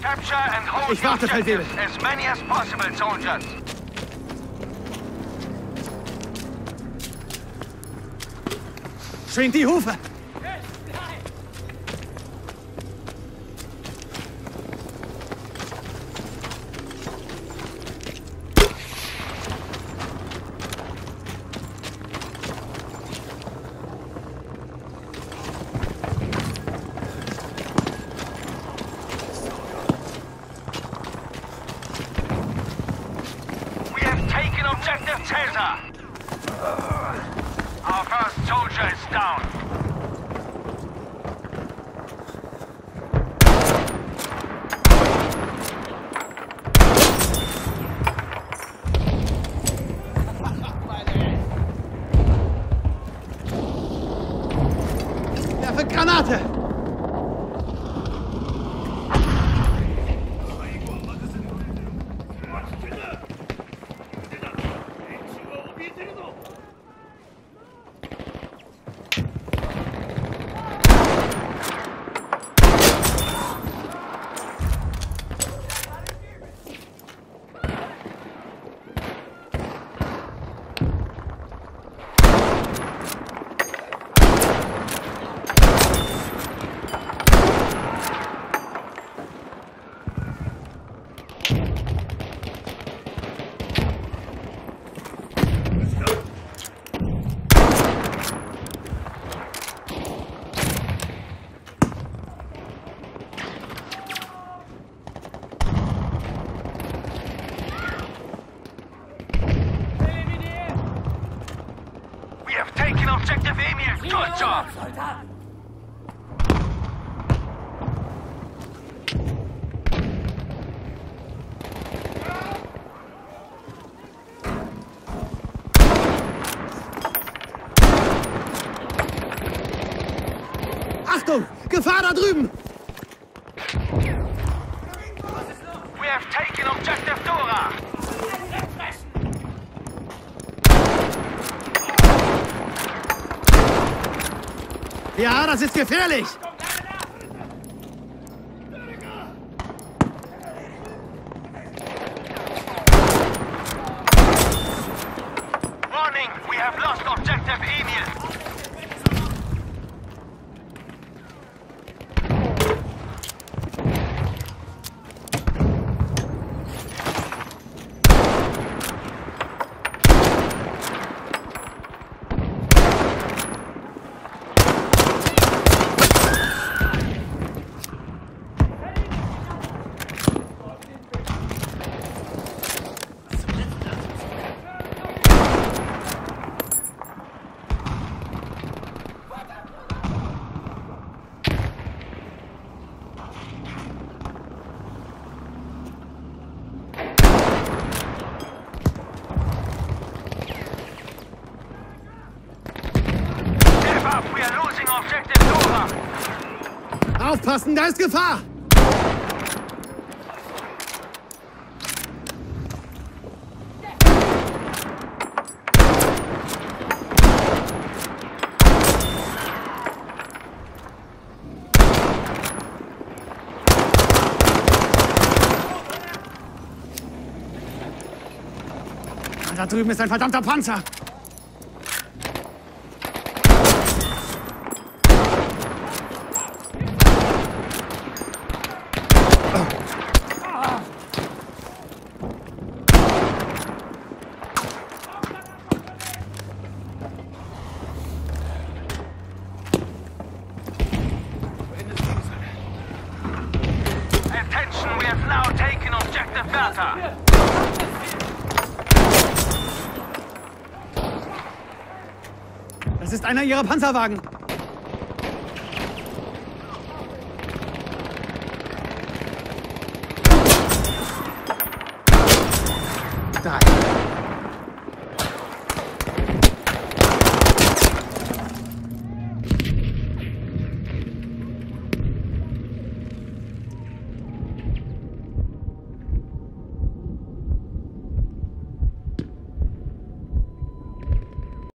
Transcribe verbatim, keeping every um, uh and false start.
Ich warte, Feldwebel. As many as possible, soldiers. Schwingt die Hufe! We have taken objective Caesar. Our first soldier is down. Werfe Granate! We have taken objective Emil. Good job. Achtung! Gefahr da drüben! We have taken objective Dora. Ja, das ist gefährlich! Warning, we have lost objective Emil. We are losing objective Dora. Aufpassen, da ist Gefahr! Da drüben ist ein verdammter Panzer! Attention, we have now taken objective Bertha. Das ist einer ihrer Panzerwagen! Drei.